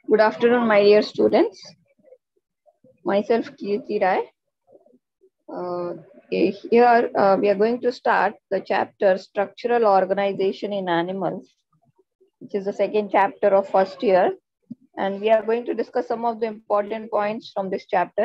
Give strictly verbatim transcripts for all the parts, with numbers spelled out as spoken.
Good afternoon, my dear students. Myself, Kirti Rai. Uh, here uh, we are going to start the chapter Structural Organization in Animals, which is the second chapter of first year. And we are going to discuss some of the important points from this chapter.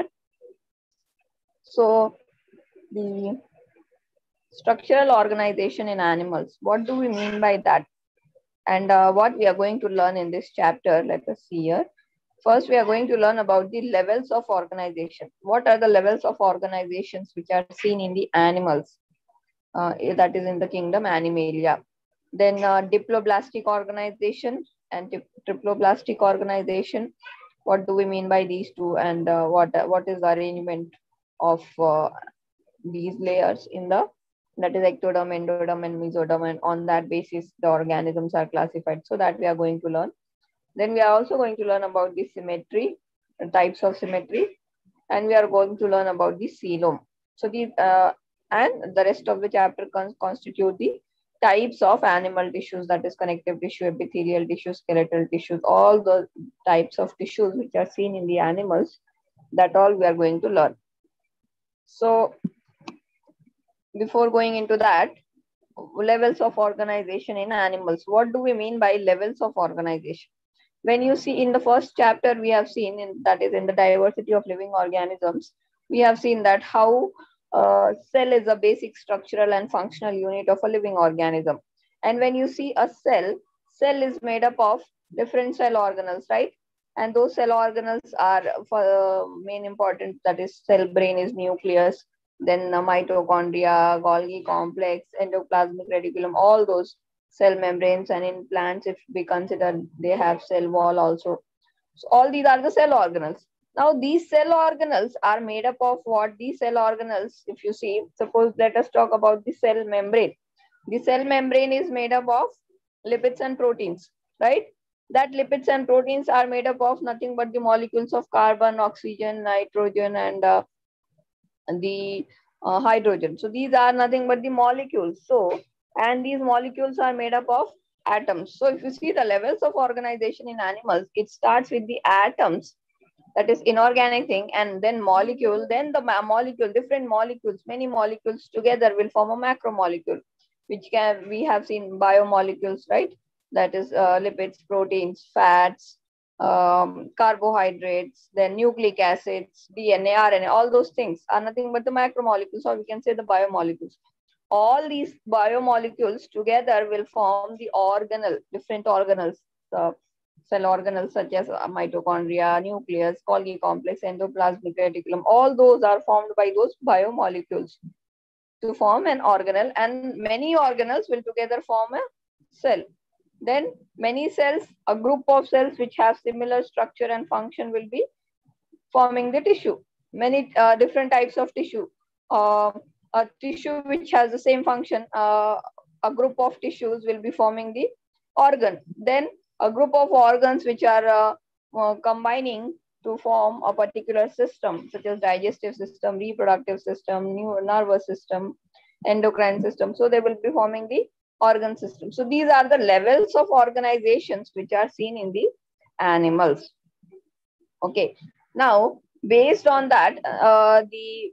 So, the structural organization in animals, what do we mean by that? And uh, what we are going to learn in this chapter, let us see here. First, we are going to learn about the levels of organization. What are the levels of organizations which are seen in the animals? Uh, that is in the kingdom Animalia. Then uh, diploblastic organization and triploblastic organization. What do we mean by these two, and uh, what what is the arrangement of uh, these layers in the, that is ectoderm, endoderm, and mesoderm, and on that basis the organisms are classified. So that we are going to learn. Then we are also going to learn about the symmetry, the types of symmetry, and we are going to learn about the coelom. So these uh, and the rest of the chapter con constitute the types of animal tissues, that is connective tissue, epithelial tissue, skeletal tissues, all the types of tissues which are seen in the animals. That all we are going to learn. So before going into that, levels of organization in animals. What do we mean by levels of organization? When you see in the first chapter, we have seen in, that is in the diversity of living organisms, we have seen that how uh, cell is a basic structural and functional unit of a living organism. And when you see a cell, cell is made up of different cell organelles, right? And those cell organelles are for uh, main important, that is cell brain is nucleus, then uh, mitochondria, Golgi complex, endoplasmic reticulum, all those cell membranes. And in plants, if we consider, they have cell wall also. So all these are the cell organelles. Now these cell organelles are made up of what? These cell organelles, if you see, suppose let us talk about the cell membrane. The cell membrane is made up of lipids and proteins, right? That lipids and proteins are made up of nothing but the molecules of carbon, oxygen, nitrogen, and uh, the uh, hydrogen. So these are nothing but the molecules. So, and these molecules are made up of atoms. So if you see the levels of organization in animals, it starts with the atoms, that is inorganic thing, and then molecule, then the molecule, different molecules, many molecules together will form a macromolecule, which can, we have seen biomolecules, right? That is uh, lipids, proteins, fats, um, carbohydrates, then nucleic acids, D N A, R N A, all those things are nothing but the macromolecules, or we can say the biomolecules. All these biomolecules together will form the organelle, different organelles, uh, cell organelles such as mitochondria, nucleus, Golgi complex, endoplasmic reticulum. All those are formed by those biomolecules to form an organelle, and many organelles will together form a cell. Then many cells, a group of cells which have similar structure and function will be forming the tissue. Many uh, different types of tissue. Uh, a tissue which has the same function, uh, a group of tissues will be forming the organ. Then a group of organs which are uh, uh, combining to form a particular system, such as digestive system, reproductive system, nervous system, endocrine system. So they will be forming the organ system. So these are the levels of organizations which are seen in the animals. Okay. Now, based on that, uh, the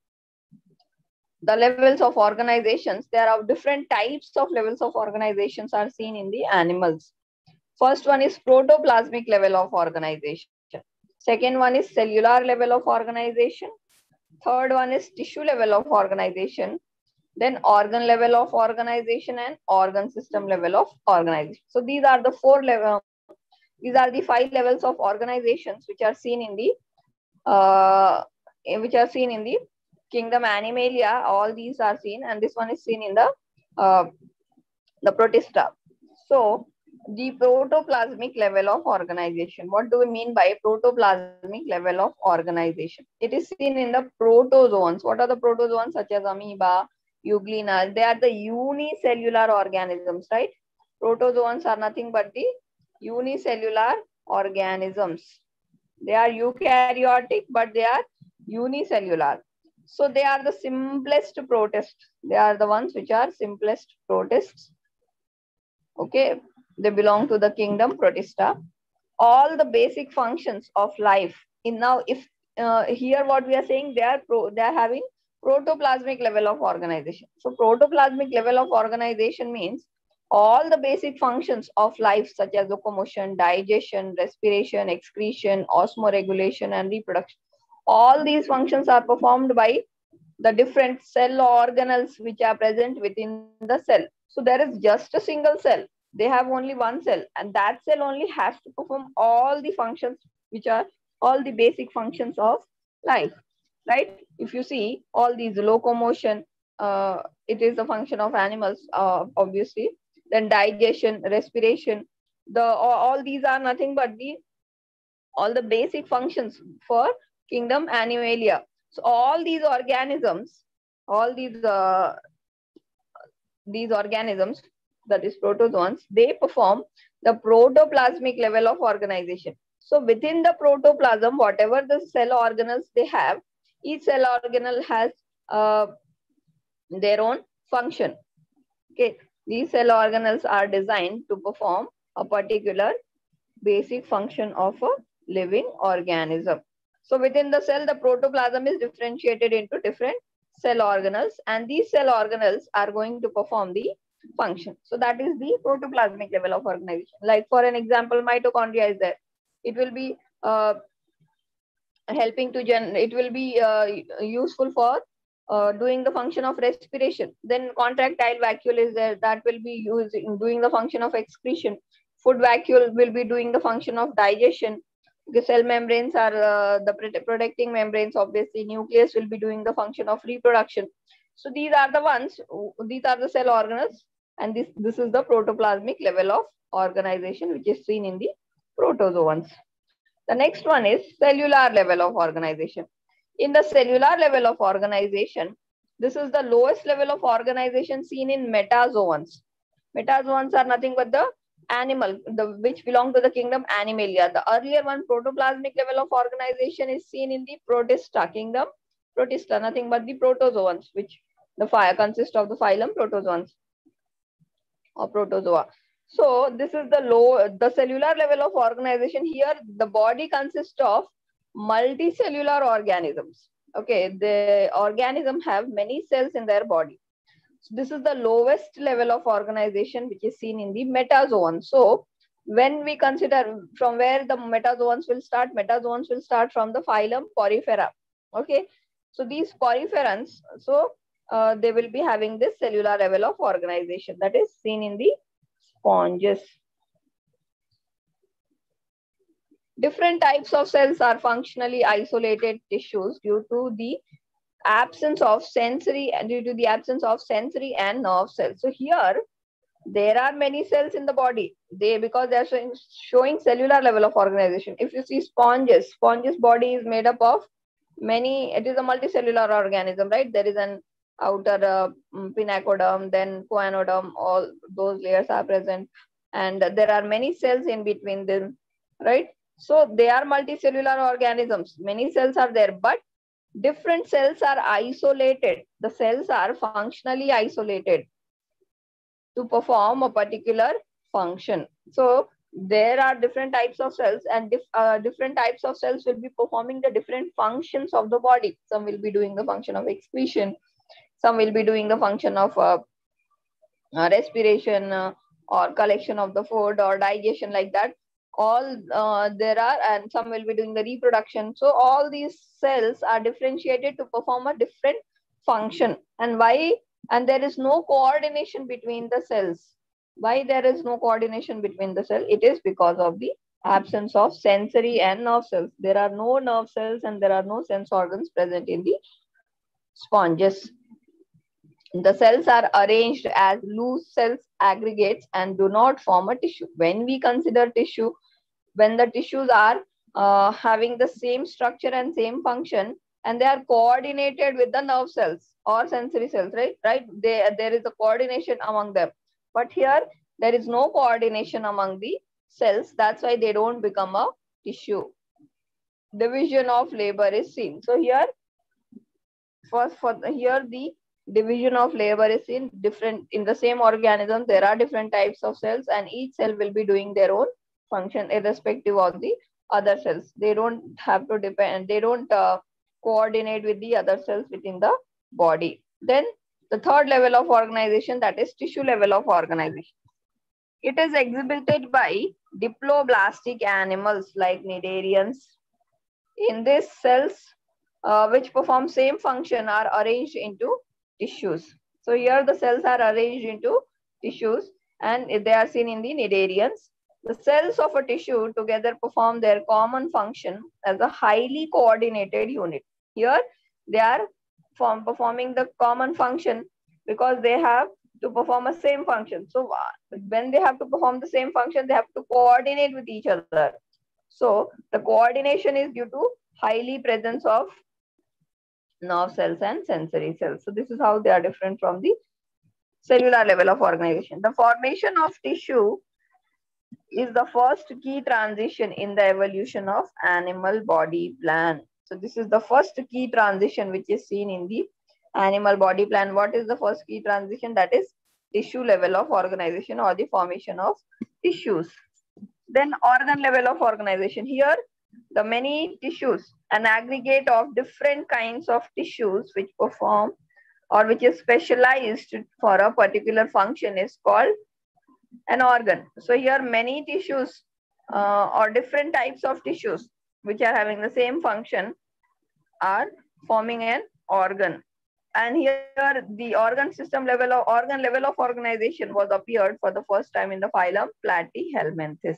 the levels of organizations, there are different types of levels of organizations are seen in the animals. First one is protoplasmic level of organization. Second one is cellular level of organization. Third one is tissue level of organization. Then organ level of organization and organ system level of organization. So these are the four level, these are the five levels of organizations which are seen in the uh, which are seen in the kingdom Animalia. All these are seen, and this one is seen in the uh, the Protista. So the protoplasmic level of organization. What do we mean by protoplasmic level of organization? It is seen in the protozoans. What are the protozoans? Such as amoeba, euglena. They are the unicellular organisms, right? Protozoans are nothing but the unicellular organisms. They are eukaryotic, but they are unicellular. So they are the simplest protists. They are the ones which are simplest protists. Okay, they belong to the kingdom Protista. all the basic functions of life. In now, if uh, here what we are saying, they are pro, they are having protoplasmic level of organization. So protoplasmic level of organization means all the basic functions of life such as locomotion, digestion, respiration, excretion, osmoregulation, and reproduction. All these functions are performed by the different cell organelles which are present within the cell. So there is just a single cell. They have only one cell, and that cell only has to perform all the functions which are all the basic functions of life, right? If you see all these locomotion, uh, it is a function of animals, uh, obviously. Then digestion, respiration, the all, all these are nothing but the all the basic functions for kingdom Animalia. So all these organisms, all these uh, these organisms, that is protozoans, they perform the protoplasmic level of organization. So within the protoplasm, whatever the cell organelles they have, each cell organelle has uh, their own function. Okay, these cell organelles are designed to perform a particular basic function of a living organism. So within the cell, the protoplasm is differentiated into different cell organelles, and these cell organelles are going to perform the function. So that is the protoplasmic level of organization. Like for an example, mitochondria is there. It will be uh, helping to gen. It will be uh, useful for uh, doing the function of respiration. Then contractile vacuole is there, that will be used in doing the function of excretion. Food vacuole will be doing the function of digestion. The cell membranes are uh, the protecting membranes. Obviously, nucleus will be doing the function of reproduction. So these are the ones, these are the cell organelles, and this, this is the protoplasmic level of organization which is seen in the protozoans. The next one is cellular level of organization. In the cellular level of organization, this is the lowest level of organization seen in metazoans. Metazoans are nothing but the animal, the which belong to the kingdom Animalia. The earlier one, protoplasmic level of organization, is seen in the Protista kingdom. Protista, nothing but the protozoans, which the fire consists of the phylum Protozoans or protozoa. So this is the low, the cellular level of organization. Here, the body consists of multicellular organisms. Okay, the organism have many cells in their body. So this is the lowest level of organization which is seen in the metazoan. So when we consider from where the metazoans will start, metazoans will start from the phylum Porifera. Okay, so these poriferans, so uh, they will be having this cellular level of organization that is seen in the sponges. Different types of cells are functionally isolated tissues due to the absence of sensory and due to the absence of sensory and nerve cells. So here there are many cells in the body. They because they are showing, showing cellular level of organization. If you see sponges, sponges body is made up of many. It is a multicellular organism, right? There is an outer uh, pinacoderm, then choanoderm. All those layers are present, and there are many cells in between them, right? So they are multicellular organisms. Many cells are there, but different cells are isolated. The cells are functionally isolated to perform a particular function. So there are different types of cells, and dif uh, different types of cells will be performing the different functions of the body. Some will be doing the function of excretion. Some will be doing the function of uh, uh, respiration uh, or collection of the food or digestion, like that. All uh, there are, and some will be doing the reproduction. So all these cells are differentiated to perform a different function. And why? And there is no coordination between the cells. Why there is no coordination between the cell? It is because of the absence of sensory and nerve cells. There are no nerve cells and there are no sense organs present in the sponges. The cells are arranged as loose cells aggregates and do not form a tissue. When we consider tissue, when the tissues are uh, having the same structure and same function, and they are coordinated with the nerve cells or sensory cells, right? Right? They, there is a coordination among them. But here, there is no coordination among the cells. That's why they don't become a tissue. Division of labor is seen. So here, first for the, here the division of labor is seen. Different in the same organism. There are different types of cells, and each cell will be doing their own function irrespective of the other cells. They don't have to depend, they don't uh, coordinate with the other cells within the body. Then the third level of organization, that is tissue level of organization. It is exhibited by diploblastic animals like cnidarians. In these cells, uh, which perform same function, are arranged into tissues. So here the cells are arranged into tissues, and they are seen in the cnidarians. The cells of a tissue together perform their common function as a highly coordinated unit. Here they are form, performing the common function because they have to perform a same function. So when they have to perform the same function, they have to coordinate with each other. So the coordination is due to highly presence of nerve cells and sensory cells. So this is how they are different from the cellular level of organization. The formation of tissue is the first key transition in the evolution of animal body plan. So this is the first key transition which is seen in the animal body plan. What is the first key transition? That is tissue level of organization or the formation of tissues. Then organ level of organization. Here the many tissues, an aggregate of different kinds of tissues which perform or which is specialized for a particular function, is called an organ. So here many tissues uh, or different types of tissues which are having the same function are forming an organ. And here the organ system level of organ level of organization was appeared for the first time in the phylum Platyhelminthes.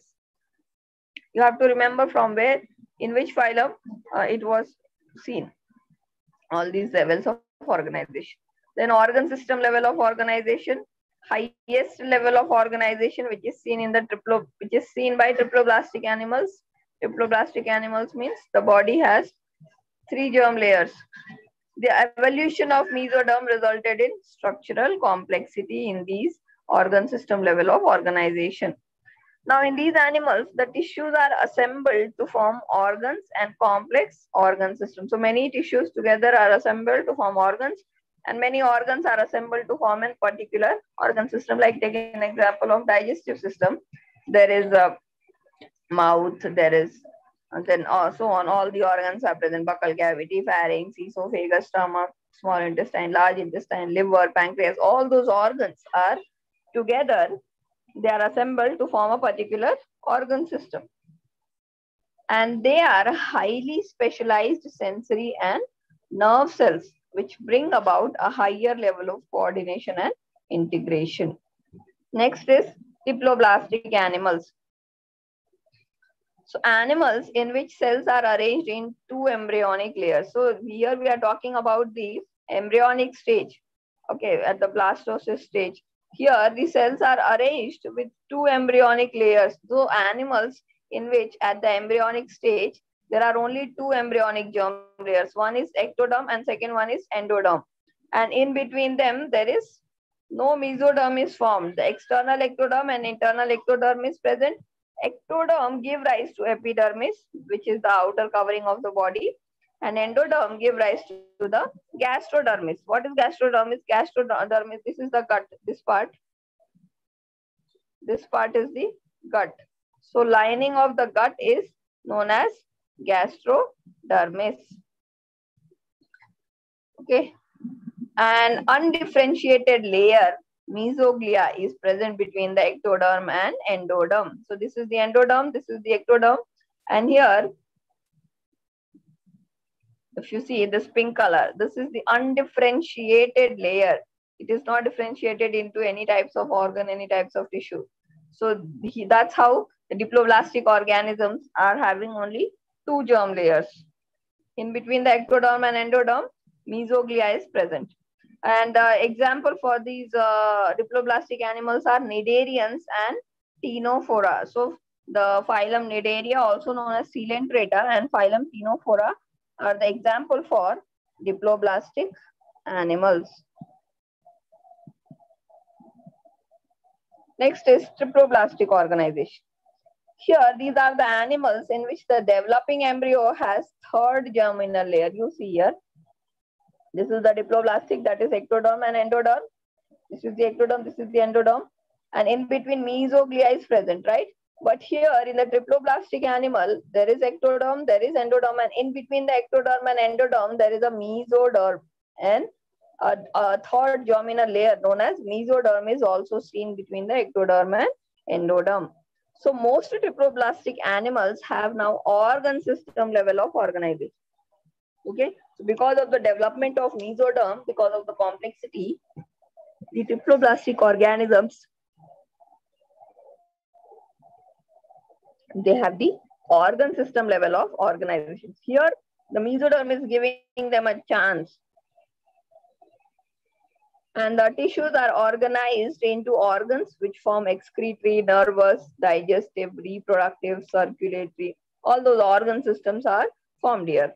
You have to remember from where, in which phylum uh, it was seen, all these levels of organization. Then organ system level of organization, highest level of organization which is seen in the triplo, which is seen by triploblastic animals. Triploblastic animals means the body has three germ layers. The evolution of mesoderm resulted in structural complexity in these organ system level of organization. Now in these animals, the tissues are assembled to form organs and complex organ systems. So many tissues together are assembled to form organs, and many organs are assembled to form a particular organ system. Like taking an example of digestive system, there is a mouth, there is, and then also on all the organs are present: buccal cavity, pharynx, esophagus, stomach, small intestine, large intestine, liver, pancreas. All those organs are together, they are assembled to form a particular organ system. And they are highly specialized sensory and nerve cells which bring about a higher level of coordination and integration. Next is diploblastic animals. So animals in which cells are arranged in two embryonic layers. So here we are talking about the embryonic stage, okay, at the blastocyst stage. Here the cells are arranged with two embryonic layers. So animals in which at the embryonic stage, there are only two embryonic germ layers. One is ectoderm and second one is endoderm. And in between them, there is no mesoderm is formed. The external ectoderm and internal ectoderm is present. Ectoderm give rise to epidermis, which is the outer covering of the body, and endoderm give rise to the gastrodermis. What is gastrodermis? Gastrodermis, this is the gut, this part. This part is the gut. So lining of the gut is known as gastrodermis. Okay. An undifferentiated layer, mesoglia, is present between the ectoderm and endoderm. So this is the endoderm, this is the ectoderm. And here, if you see this pink color, this is the undifferentiated layer. It is not differentiated into any types of organ, any types of tissue. So that's how the diploblastic organisms are having only two germ layers. In between the ectoderm and endoderm, mesoglia is present. And uh, example for these uh, diploblastic animals are cnidarians and Ctenophora. So the phylum Cnidaria, also known as Coelenterata, and phylum Ctenophora are the example for diploblastic animals. Next is triploblastic organization. Here, these are the animals in which the developing embryo has third germinal layer. You see here. This is the diploblastic, that is ectoderm and endoderm. This is the ectoderm, this is the endoderm. And in between, mesoglia is present, right? But here in the triploblastic animal, there is ectoderm, there is endoderm, and in between the ectoderm and endoderm, there is a mesoderm. And a, a third germinal layer known as mesoderm is also seen between the ectoderm and endoderm. So most triploblastic animals have now organ system level of organization. Okay, so because of the development of mesoderm, because of the complexity, the triploblastic organisms, they have the organ system level of organizations. Here, the mesoderm is giving them a chance. And the tissues are organized into organs which form excretory, nervous, digestive, reproductive, circulatory. All those organ systems are formed here.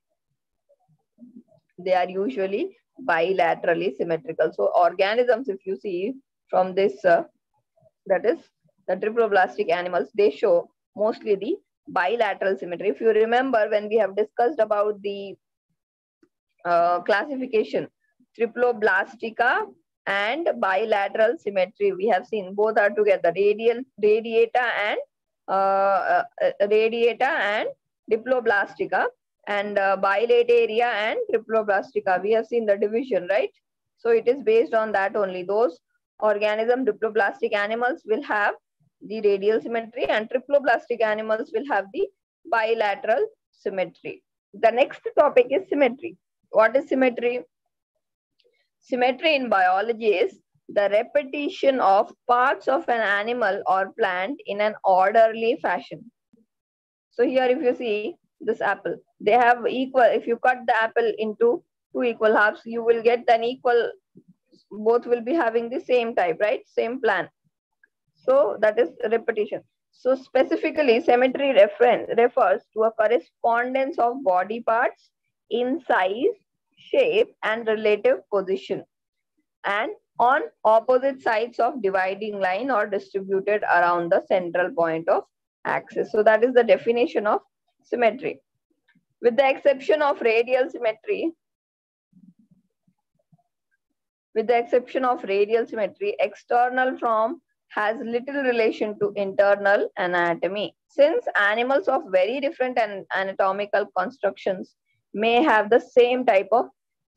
They are usually bilaterally symmetrical. So organisms, if you see from this, uh, that is the triploblastic animals, they show mostly the bilateral symmetry. If you remember, when we have discussed about the uh, classification, triploblastica and bilateral symmetry, we have seen both are together, radial, radiata and uh, uh, radiata and diploblastica, and uh, bilateria and triploblastica. We have seen the division, right? So it is based on that only. Those organism, diploblastic animals, will have the radial symmetry, and triploblastic animals will have the bilateral symmetry. The next topic is symmetry. What is symmetry? Symmetry in biology is the repetition of parts of an animal or plant in an orderly fashion. So here if you see this apple, they have equal, if you cut the apple into two equal halves, you will get an equal, both will be having the same type, right? Same plan. So that is repetition. So specifically, symmetry reference refers to a correspondence of body parts in size, shape, and relative position, and on opposite sides of dividing line or distributed around the central point of axis. So that is the definition of symmetry. With the exception of radial symmetry, with the exception of radial symmetry, external form has little relation to internal anatomy. Since animals of very different anatomical constructions may have the same type of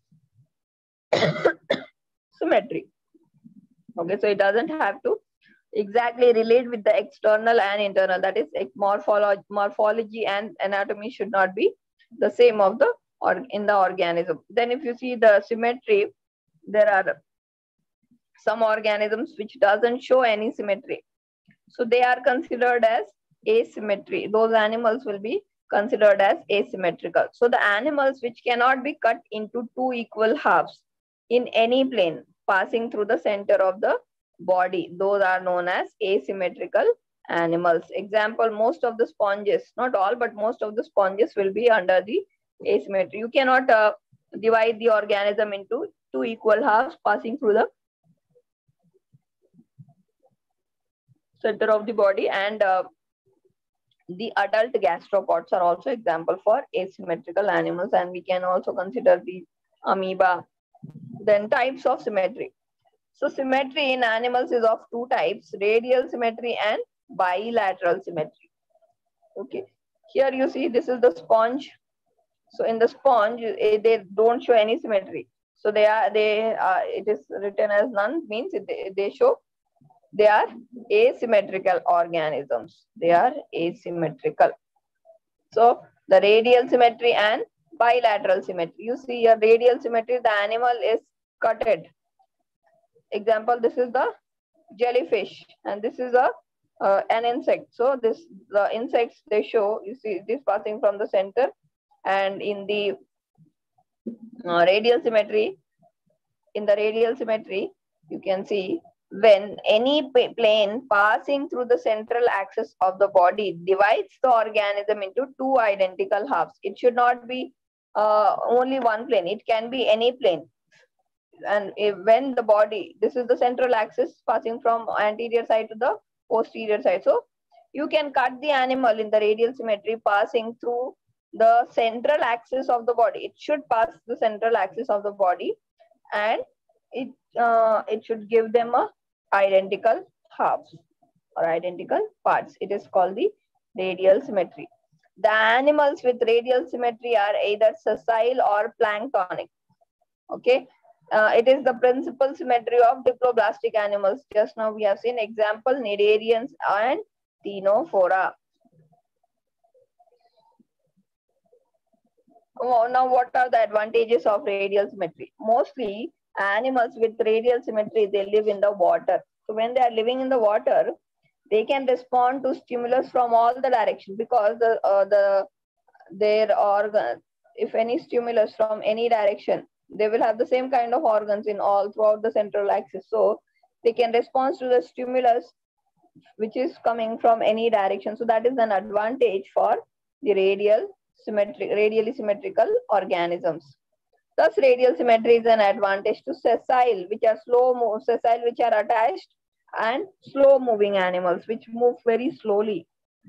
symmetry. Okay, so it doesn't have to exactly relate with the external and internal. That is, morphology, morphology and anatomy should not be the same of the or in the organism. Then if you see the symmetry, there are some organisms which doesn't show any symmetry. So they are considered as asymmetry. Those animals will be considered as asymmetrical. So the animals which cannot be cut into two equal halves in any plane passing through the center of the body, those are known as asymmetrical animals. Example, most of the sponges, not all, but most of the sponges will be under the asymmetry. You cannot uh, divide the organism into two equal halves passing through the center of the body, and uh, the adult gastropods are also example for asymmetrical animals, and we can also consider the amoeba. Then types of symmetry. So symmetry in animals is of two types, radial symmetry and bilateral symmetry. Okay, here you see this is the sponge. So in the sponge, they don't show any symmetry. So they are, they are, it is written as none, means they, they show they are asymmetrical organisms. They are asymmetrical. So the radial symmetry and bilateral symmetry. You see a radial symmetry, the animal is cutted. Example, this is the jellyfish and this is a uh, an insect. So this the insects, they show, you see this passing from the center, and in the uh, radial symmetry, in the radial symmetry, you can see when any plane passing through the central axis of the body divides the organism into two identical halves. It should not be uh, only one plane. It can be any plane. And if, when the body, this is the central axis passing from anterior side to the posterior side. So you can cut the animal in the radial symmetry passing through the central axis of the body. It should pass the central axis of the body, and it uh, it should give them a identical halves. or identical parts. It is called the radial symmetry. The animals with radial symmetry are either sessile or planktonic. Okay. Uh, it is the principal symmetry of diploblastic animals. Just now we have seen example cnidarians and ctenophora. Oh, now what are the advantages of radial symmetry? Mostly animals with radial symmetry, they live in the water. So when they are living in the water, they can respond to stimulus from all the directions, because the uh, the their organ, if any stimulus from any direction, they will have the same kind of organs in all throughout the central axis. So they can respond to the stimulus which is coming from any direction. So that is an advantage for the radial symmetric, radially symmetrical organisms. Thus, radial symmetry is an advantage to sessile, which are slow move, sessile, which are attached, and slow moving animals, which move very slowly.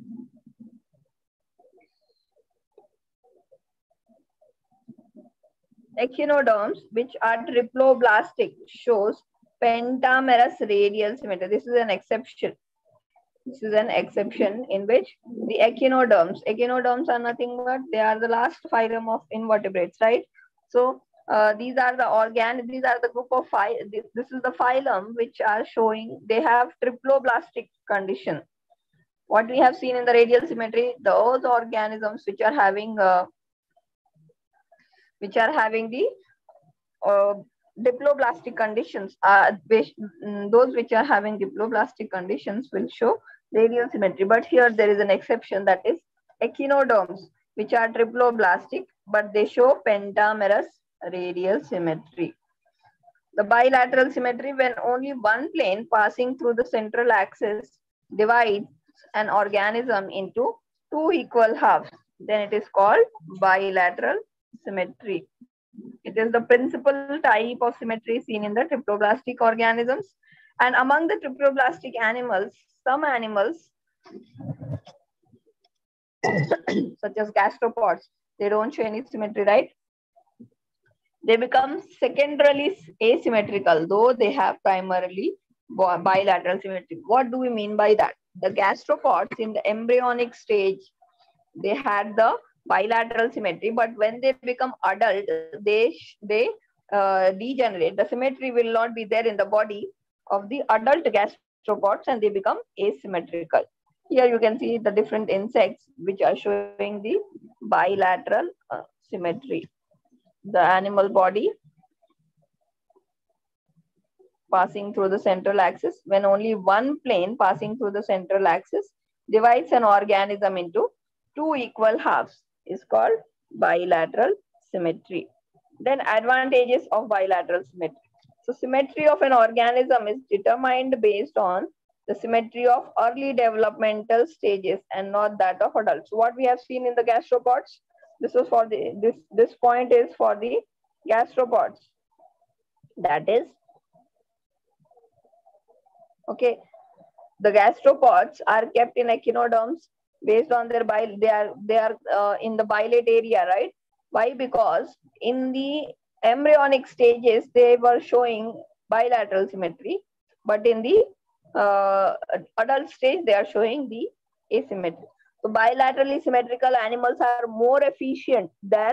Echinoderms, which are triploblastic, shows pentamerous radial symmetry. This is an exception. This is an exception in which the echinoderms, echinoderms are nothing but they are the last phylum of invertebrates, right? So uh, these are the organ, these are the group of phy, this, this is the phylum which are showing they have triploblastic condition. What we have seen in the radial symmetry, those organisms which are having uh, which are having the uh, diploblastic conditions, uh, which, mm, those which are having diploblastic conditions will show radial symmetry. But here there is an exception, that is echinoderms, which are triploblastic, but they show pentamerous radial symmetry. The bilateral symmetry, when only one plane passing through the central axis divides an organism into two equal halves, then it is called bilateral symmetry. It is the principal type of symmetry seen in the triploblastic organisms. And among the triploblastic animals, some animals, such as gastropods, they don't show any symmetry, right? They become secondarily asymmetrical, though they have primarily bilateral symmetry. What do we mean by that? The gastropods in the embryonic stage, they had the bilateral symmetry, but when they become adult, they they uh, degenerate. The symmetry will not be there in the body of the adult gastropods, and they become asymmetrical. Here you can see the different insects which are showing the bilateral uh, symmetry. The animal body passing through the central axis, when only one plane passing through the central axis divides an organism into two equal halves, is called bilateral symmetry. Then advantages of bilateral symmetry. So symmetry of an organism is determined based on the symmetry of early developmental stages and not that of adults. So what we have seen in the gastropods, this is for the this this point is for the gastropods. That is, okay, the gastropods are kept in echinoderms based on their bile. They are they are uh, in the bilate area, right? Why? Because in the embryonic stages they were showing bilateral symmetry, but in the uh, adult stage they are showing the asymmetry. So bilaterally symmetrical animals are more efficient than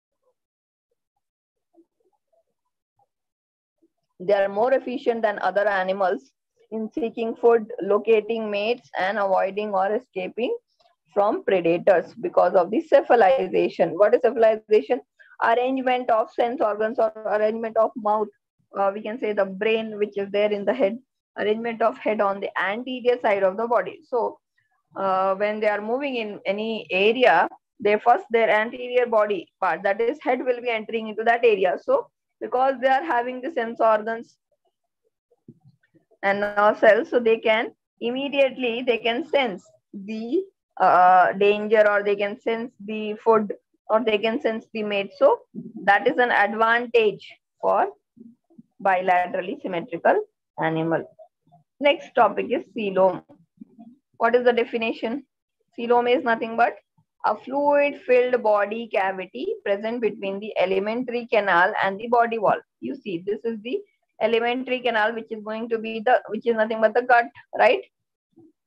they are more efficient than other animals in seeking food, locating mates, and avoiding or escaping from predators because of the cephalization. What is cephalization? Arrangement of sense organs or arrangement of mouth. Uh, we can say the brain, which is there in the head, arrangement of head on the anterior side of the body. So uh, when they are moving in any area, they first their anterior body part, that is head, will be entering into that area. So because they are having the sense organs and nerve cells, so they can immediately they can sense the uh, danger, or they can sense the food, or they can sense the mate. So that is an advantage for bilaterally symmetrical animal. Next topic is coelom. What is the definition? Coelom is nothing but a fluid filled body cavity present between the alimentary canal and the body wall. You see, this is the alimentary canal, which is going to be the, which is nothing but the gut, right?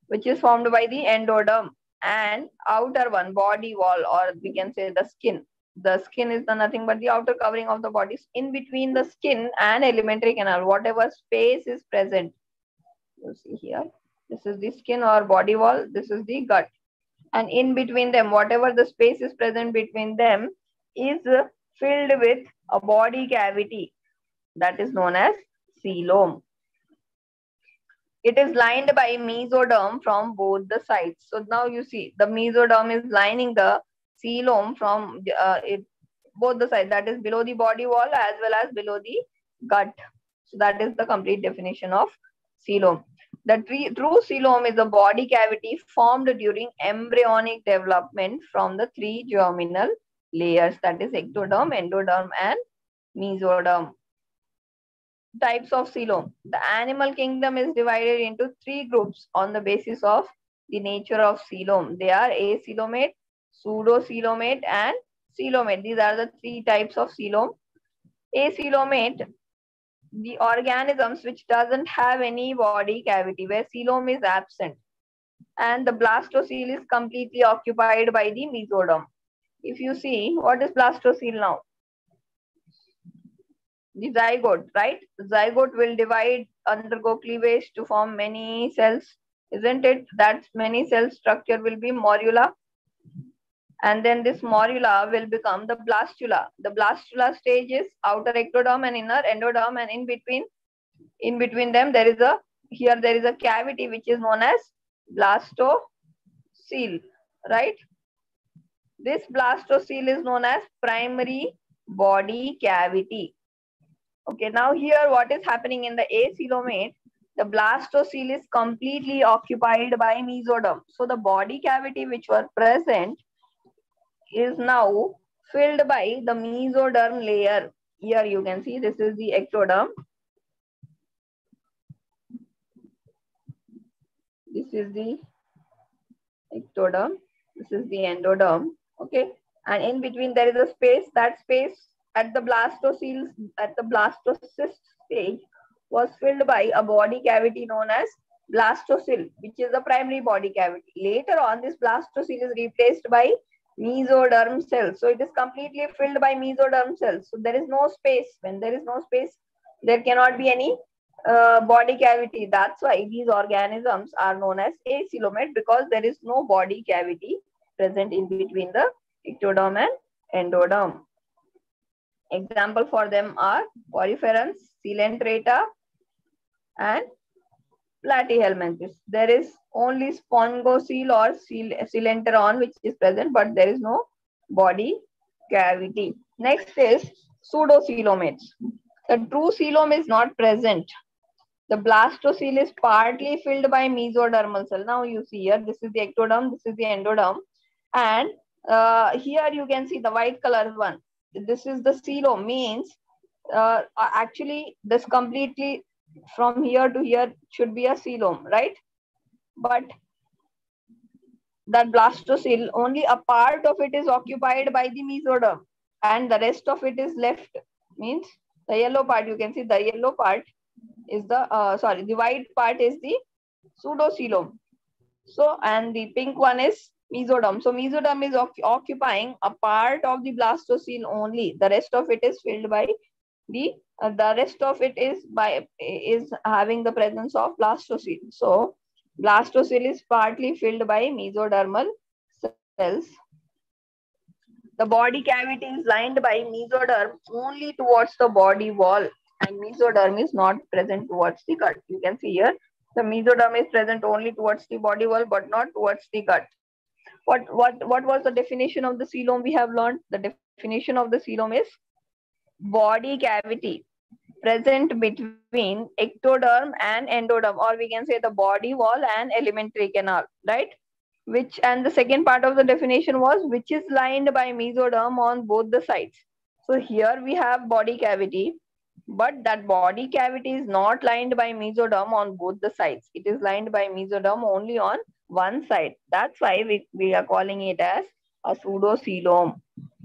which is formed by the endoderm, and outer one, body wall, or we can say the skin. The skin is the nothing but the outer covering of the body. In between the skin and alimentary canal, whatever space is present, you see here, this is the skin or body wall, this is the gut. And in between them, whatever the space is present between them is filled with a body cavity that is known as coelom. It is lined by mesoderm from both the sides. So now you see the mesoderm is lining the coelom from uh, it, both the sides, that is below the body wall as well as below the gut. So that is the complete definition of coelom. The tree, true coelom is a body cavity formed during embryonic development from the three germinal layers, that is ectoderm, endoderm, and mesoderm. Types of coelom. The animal kingdom is divided into three groups on the basis of the nature of coelom. They are acoelomate, pseudocoelomate, and coelomate. These are the three types of coelom. Acoelomate, the organisms which doesn't have any body cavity, where coelom is absent, and the blastocele is completely occupied by the mesoderm. If you see, what is blastocele now? The zygote, right? Zygote will divide, undergo cleavage to form many cells, isn't it? That many cell structure will be morula. And then this morula will become the blastula. The blastula stage is outer ectoderm and inner endoderm, and in between, in between them, there is a, here there is a cavity which is known as blastocele, right? This blastocele is known as primary body cavity. Okay, now here what is happening in the acoelomate, the blastocele is completely occupied by mesoderm. So the body cavity which were present is now filled by the mesoderm layer. Here you can see this is the ectoderm. This is the ectoderm. This is the endoderm. Okay, and in between there is a space. That space at the blastocele, at the blastocyst stage, was filled by a body cavity known as blastocele, which is the primary body cavity. Later on, this blastocele is replaced by mesoderm cells. So it is completely filled by mesoderm cells. So there is no space. When there is no space, there cannot be any uh, body cavity. That's why these organisms are known as acoelomate, because there is no body cavity present in between the ectoderm and endoderm. Example for them are Poriferans, Coelenterata, and Platyhelminthes. There is only spongocele or coelenteron which is present, but there is no body cavity. Next is pseudocoelomates. The true coelom is not present. The blastocele is partly filled by mesodermal cell. Now you see here, this is the ectoderm, this is the endoderm, and uh, here you can see the white color one. This is the coelom, means uh, actually this completely from here to here should be a coelom, right? But that blastocele, only a part of it is occupied by the mesoderm and the rest of it is left. Means the yellow part, you can see the yellow part is the, uh, sorry, the white part is the pseudocoelom. So, and the pink one is mesoderm. So mesoderm is occupying a part of the blastocele only. The rest of it is filled by the, uh, the rest of it is by, is having the presence of blastocele. So blastocele is partly filled by mesodermal cells. The body cavity is lined by mesoderm only towards the body wall, and mesoderm is not present towards the gut. You can see here, the mesoderm is present only towards the body wall, but not towards the gut. What, what, what was the definition of the coelom we have learned? The definition of the coelom is body cavity present between ectoderm and endoderm, or we can say the body wall and alimentary canal, right? Which, and the second part of the definition was which is lined by mesoderm on both the sides. So here we have body cavity, but that body cavity is not lined by mesoderm on both the sides. It is lined by mesoderm only on one side. That's why we, we are calling it as a pseudocoelom.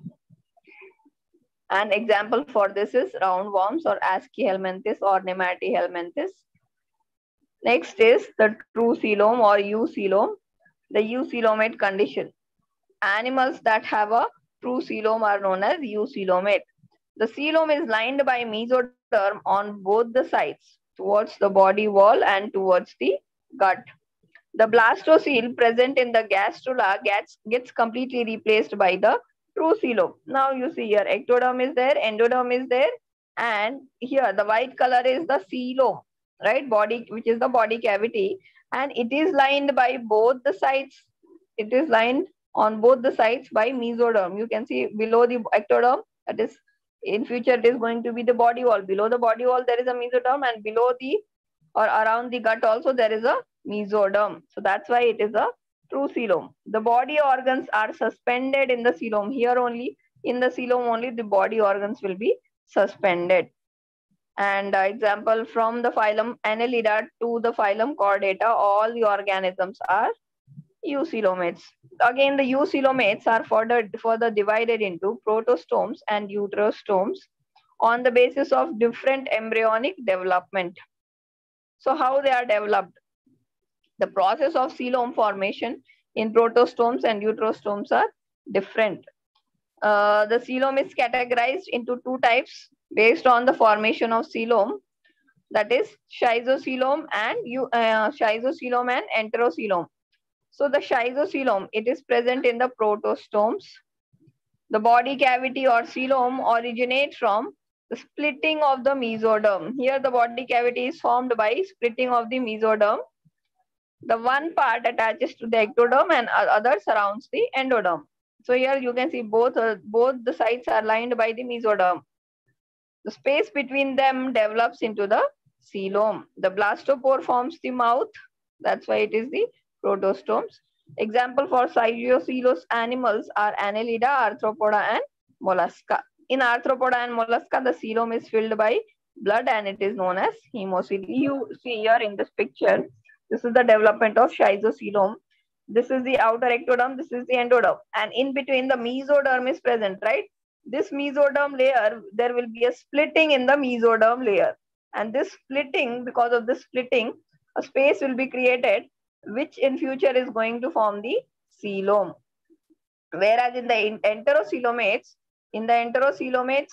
An example for this is roundworms or Aschelminthes or Nematihelminthes. Next is the true coelom or eucoelom, the eucoelomate condition. Animals that have a true coelom are known as eucoelomate. The coelom is lined by mesoderm on both the sides, towards the body wall and towards the gut. The blastocele present in the gastrula gets, gets completely replaced by the true coelom. Now you see here, ectoderm is there, endoderm is there, and here the white color is the coelom, right? Body, which is the body cavity, and it is lined by both the sides. It is lined on both the sides by mesoderm. You can see below the ectoderm, that is in future it is going to be the body wall. Below the body wall there is a mesoderm, and below the or around the gut also there is a mesoderm. So that's why it is a true coelom. The body organs are suspended in the coelom. Here only, in the coelom only, the body organs will be suspended. And uh, example, from the phylum Annelida to the phylum Chordata, all the organisms are eucoelomates. Again, the eucoelomates are further, further divided into protostomes and uterostomes on the basis of different embryonic development. So how they are developed? The process of coelom formation in protostomes and uterostomes are different. Uh, the coelom is categorized into two types based on the formation of coelom, that is schizocoelom and uh, schizocoelom and enterocoelom. So the schizocoelom, it is present in the protostomes. The body cavity or coelom originates from the splitting of the mesoderm. Here the body cavity is formed by splitting of the mesoderm. The one part attaches to the ectoderm and other surrounds the endoderm. So here you can see both, uh, both the sides are lined by the mesoderm. The space between them develops into the coelom. The blastopore forms the mouth. That's why it is the protostomes. Example for cygocoelous animals are Annelida, Arthropoda, and Mollusca. In Arthropoda and Mollusca, the coelom is filled by blood and it is known as hemocoel. You see here in this picture, this is the development of schizocoelom. This is the outer ectoderm, this is the endoderm. And in between the mesoderm is present, right? This mesoderm layer, there will be a splitting in the mesoderm layer. And this splitting, because of this splitting, a space will be created, which in future is going to form the coelom. Whereas in the enterocoelomates, in the enterocoelomates,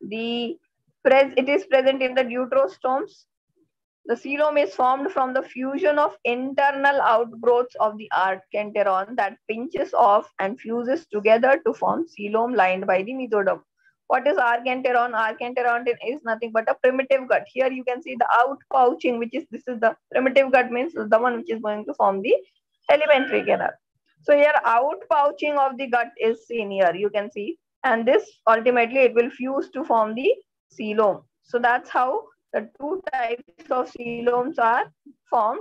the pres it is present in the deuterostomes. The coelom is formed from the fusion of internal outgrowths of the archenteron that pinches off and fuses together to form coelom lined by the mesoderm. What is archenteron? Archenteron is nothing but a primitive gut. Here you can see the outpouching, which is, this is the primitive gut, means the one which is going to form the alimentary canal. So here outpouching of the gut is seen here, you can see. And this ultimately it will fuse to form the coelom. So that's how the two types of coeloms are formed.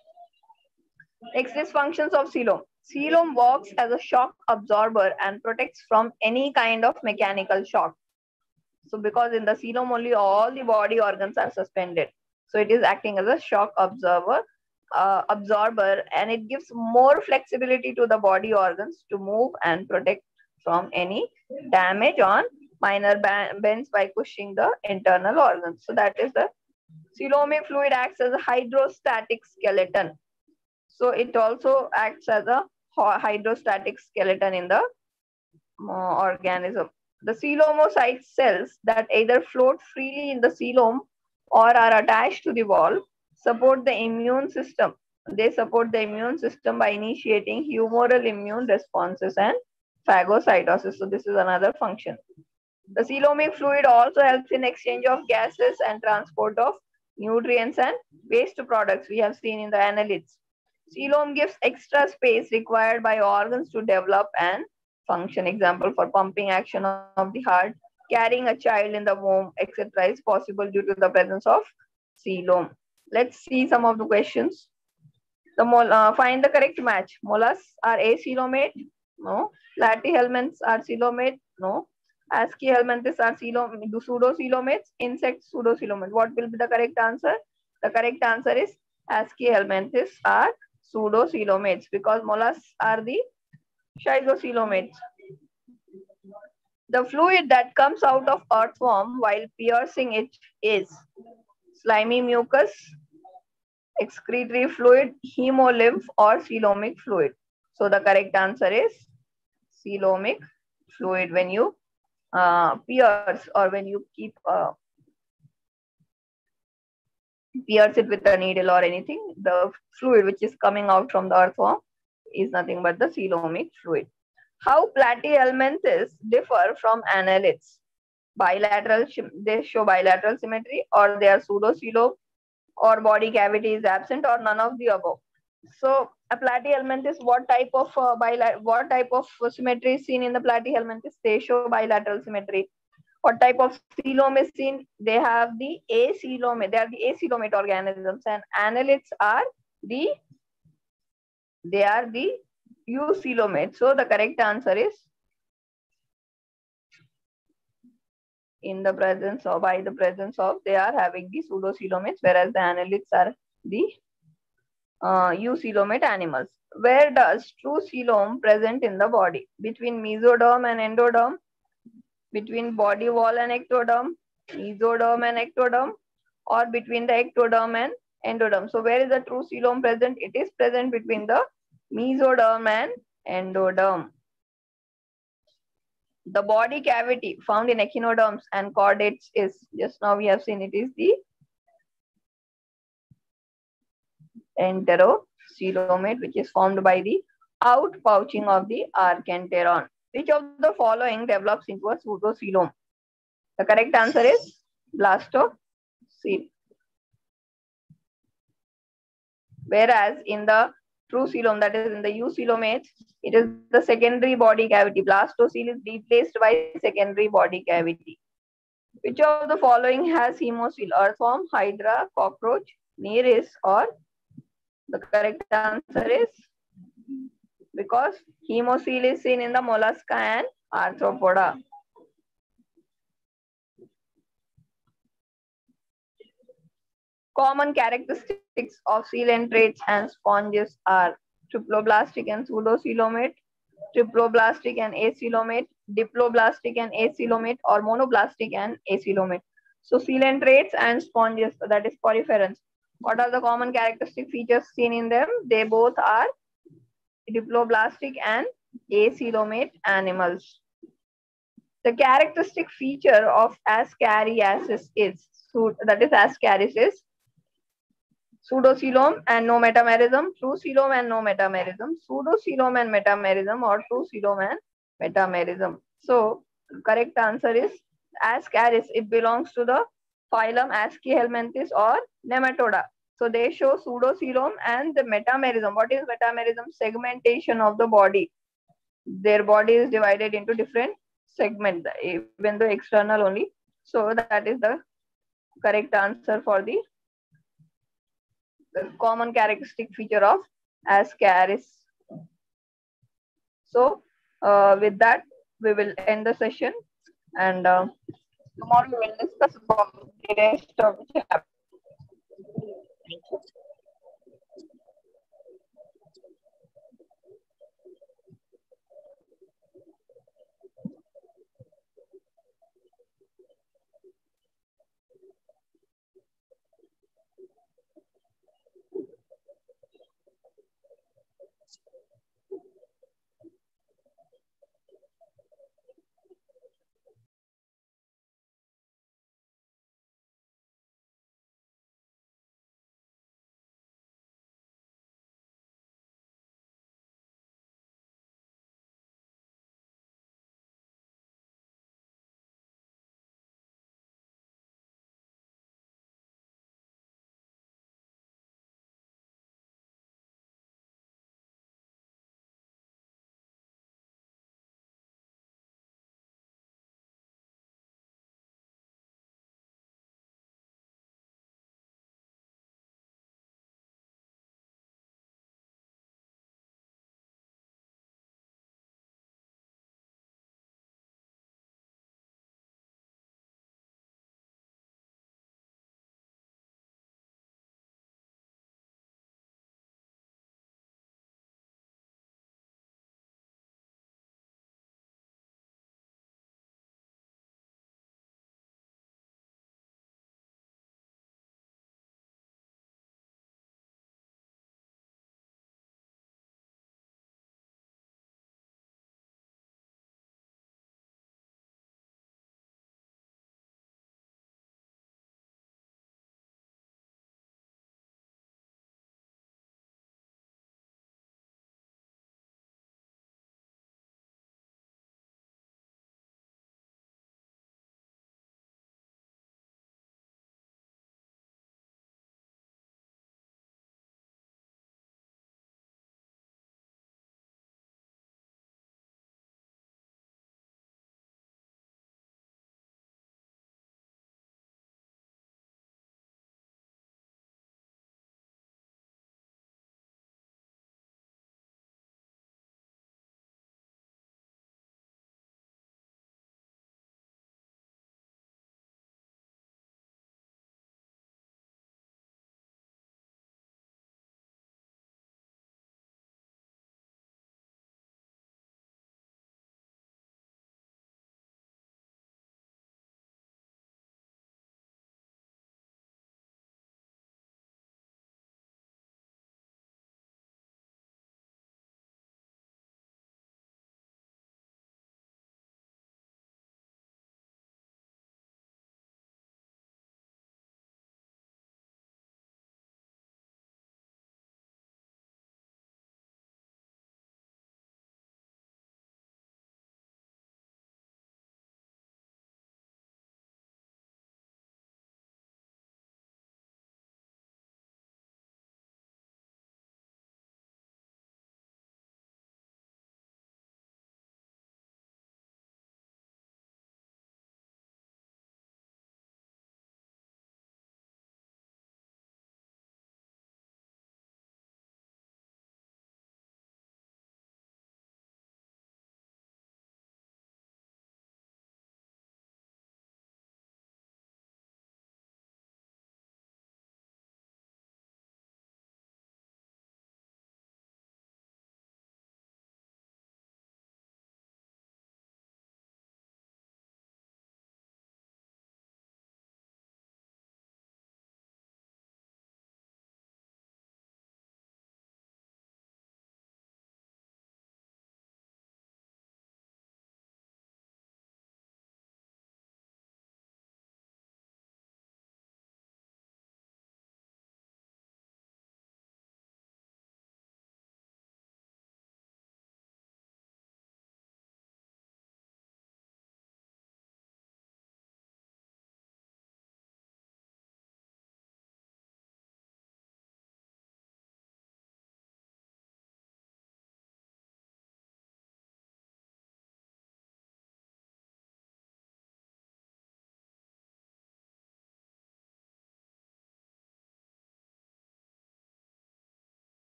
Next is functions of coelom. Coelom works as a shock absorber and protects from any kind of mechanical shock. So because in the coelom only all the body organs are suspended. So it is acting as a shock absorber, uh, absorber, and it gives more flexibility to the body organs to move and protect from any damage on minor bends by pushing the internal organs. So that is the coelomic fluid acts as a hydrostatic skeleton. So it also acts as a hydrostatic skeleton in the uh, organism. The coelomocyte cells that either float freely in the coelom or are attached to the wall support the immune system. They support the immune system by initiating humoral immune responses and phagocytosis. So this is another function. The coelomic fluid also helps in exchange of gases and transport of nutrients and waste products we have seen in the annelids. Coelom gives extra space required by organs to develop and function. Example for pumping action of the heart, carrying a child in the womb, et cetera is possible due to the presence of coelom. Let's see some of the questions. The uh, find the correct match. Mollusks are acoelomate? No. Platyhelminths are coelomate? No. Aschelminthes are pseudocoelomates. Insects pseudocoelomates. What will be the correct answer? The correct answer is Aschelminthes are pseudocoelomates because mollusks are the schizocoelomates. The fluid that comes out of earthworm while piercing it is slimy mucus, excretory fluid, hemolymph, or coelomic fluid? So the correct answer is coelomic fluid. When you uh, pierce or when you keep uh, pierce it with a needle or anything, the fluid which is coming out from the earthworm is nothing but the coelomic fluid. How platyhelminthes differ from annelids? Bilateral, they show bilateral symmetry, or they are pseudocoelom, or body cavity is absent, or none of the above. So a platyhelminthes, what type of uh, bilateral, what type of symmetry is seen in the platyhelminthes? They show bilateral symmetry. What type of coelom is seen? They have the acoelomate. They are the acoelomate organisms, and annelids are the they are the eucoelomate. So the correct answer is in the presence of by the presence of they are having the pseudocoelomates, whereas the annelids are the uh, eucoelomate animals. Where does true coelom present in the body? Between mesoderm and endoderm, between body wall and ectoderm, mesoderm and ectoderm, or between the ectoderm and endoderm. So where is the true coelom present? It is present between the mesoderm and endoderm. The body cavity found in echinoderms and chordates is, just now we have seen, it is the enterocoelomate, which is formed by the outpouching of the archenteron. Which of the following develops into a pseudocoelom? The correct answer is blastocoelom. Whereas in the true coelom, that is in the eucoelomates, it is the secondary body cavity. Blastocele is replaced by secondary body cavity. Which of the following has hemocele? Earthworm, hydra, cockroach, nereis, or the correct answer is, because hemocele is seen in the mollusca and arthropoda. Common characteristics of coelentrates and sponges are triploblastic and pseudocoelomate, triploblastic and acoelomate, diploblastic and acoelomate, or monoblastic and acoelomate. So coelentrates and sponges, that is poriferans. What are the common characteristic features seen in them? They both are diploblastic and acoelomate animals. The characteristic feature of Ascariasis is, that is Ascaris is pseudocoelom and no metamerism, true coelom and no metamerism, pseudocoelom and metamerism, or true coelom and metamerism. So correct answer is Ascaris. It belongs to the phylum Aschelminthes or Nematoda. So they show pseudocoelom and the metamerism. What is metamerism? Segmentation of the body. Their body is divided into different segments, even though external only. So that is the correct answer for the, the common characteristic feature of Ascaris. So uh, with that, we will end the session, and uh, tomorrow we will discuss about the rest of the chapter. Thank you.